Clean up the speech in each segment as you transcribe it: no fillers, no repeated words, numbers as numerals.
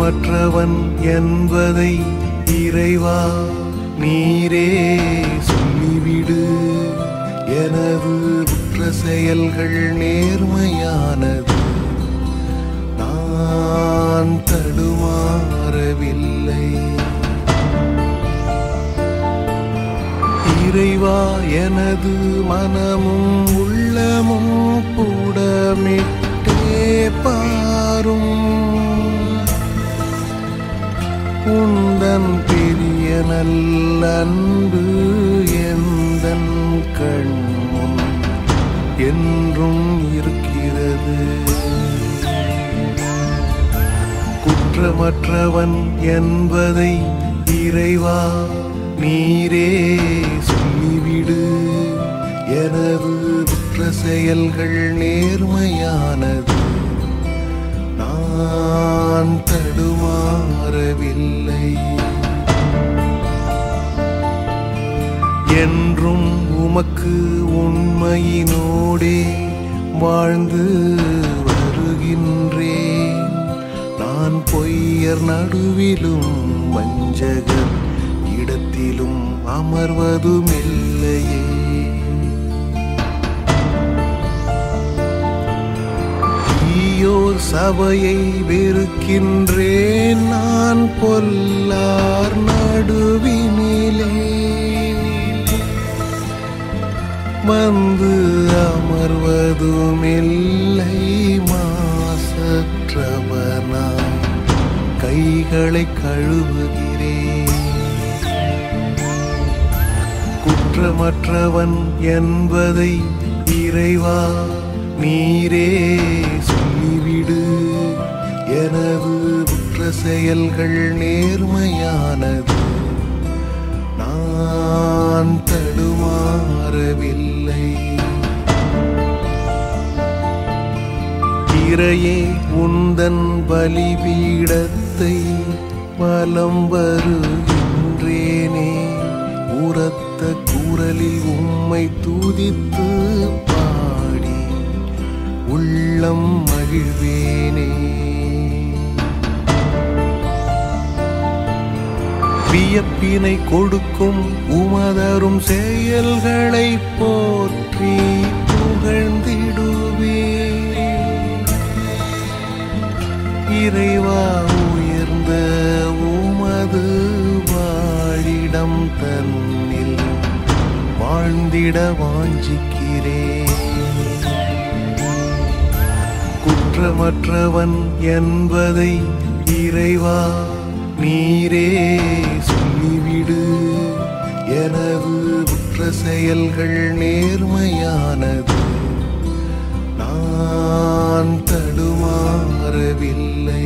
குற்றமற்றவன் என்பதை இறைவா நீரே சொல்லிவிடு. எனது குற்ற செயல்கள் நேர்மையானது, நான் தடுமாறவில்லை. இறைவா எனது மனமும் உள்ளமும் புடமிட்டே பாரும். உந்தன் பெரிய நல்ல அன்பு எந்தன் கண்முன் என்றும் இருக்கிறது. குற்றமற்றவன் என்பதை இறைவா நீரே சொல்லிவிடு. எனது குற்ற செயல்கள் நேர்மையானது, நான் தடுமாறவில்லை. என்றும் உமக்கு உண்மையினோடே வாழ்ந்து வருகின்றேன். நான் பொய்யர் நடுவிலும் வஞ்சகர் இடத்திலும் அமர்வதுமில்லையே. தீயோர் சபையை வெறுக்கின்றேன், நான் பொல்லார் நடுவினிலே வந்து அமர்வதுமில்லை. மாசற்றவனாய் கைகளை கழுவுகிறேன். குற்றமற்றவன் என்பதை இறைவா நீரே சொல்லிவிடு. எனது குற்ற செயல்கள் நேர்மையானது, நான் தடுமாறவில்லை. இறையே உந்தன் பலிபீடத்தை வலம் வருகின்றேனே. உரத்த குரலில் உம்மை துதித்து பாடி உள்ளம் மகிழ்வேனே. வியப்பினை கொடுக்கும் உமதரும் செயல்களை போற்றி புகழ்ந்திடுவே. இறைவா உயர்ந்த உமது வாழிடம் தன்னில் வாழ்ந்திட வாஞ்சிக்கிறேன். குற்றமற்றவன் என்பதை இறைவா நீரே சொல்லிவிடு. எனது குற்ற செயல்கள் நேர்மையானது, நான் தடுமாறவில்லை.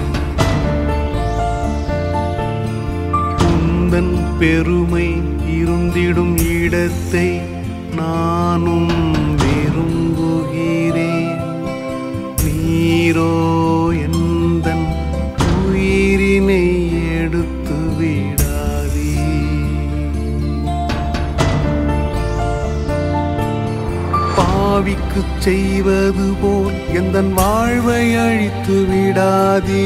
உந்தன் பெருமை இருந்திடும் இடத்தை நானும் விரும்புகிறேன். நீரோ எந்தன் உயிரினை எடுத்து விடாதே. பாவிக்கு செய்வது போல் எந்தன் வாழ்வை அழித்து விடாதே.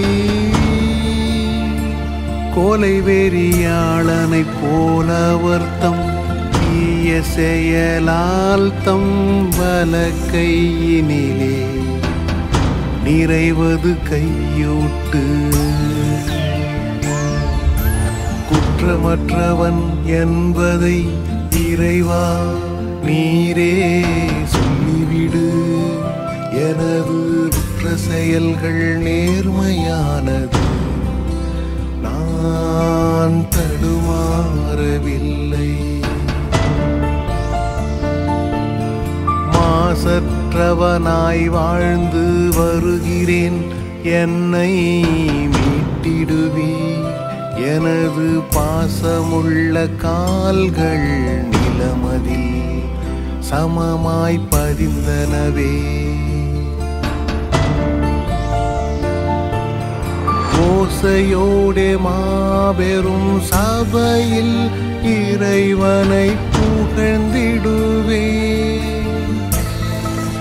கோலை வெறியாளனை போல வர்த்தம் தீய செயலால் தம் வலக்கையினிலே நிறைவது கையூட்டு. குற்றமற்றவன் என்பதை இறைவா நீரே சொல்லிவிடு. எனது குற்ற செயல்கள் நேர்மையானது, நான் தடுமாறவில்லை. மாசற்றவனாய் வாழ்ந்து வருகிறேன், என்னை மீட்டிடுவி. எனது பாசமுள்ள கால்கள் நிலமதில் சமமாய் பதிந்தனவே. ஓசையோடே மாபெரும் சபையில் இறைவனை புகழ்ந்திடுவே.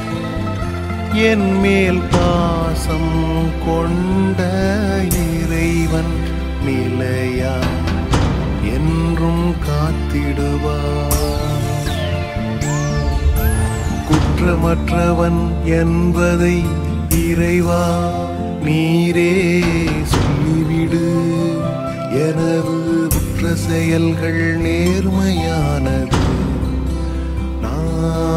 என் மேல் பாசம் கொண்ட இறை தேவன் நிலையா என்றும் காத்திடுவார். குற்றமற்றவன் என்பதை இறைவா நீரே சொல்லிவிடு. எனது குற்ற செயல்கள் நேர்மையானது, நான்